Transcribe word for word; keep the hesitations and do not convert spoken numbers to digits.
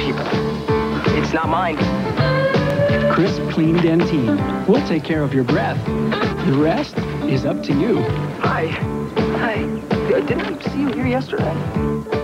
cheaper. It's not mine. Crisp, clean Dentyne. We'll take care of your breath. The rest is up to you. Hi. Hi. Didn't I see you here yesterday?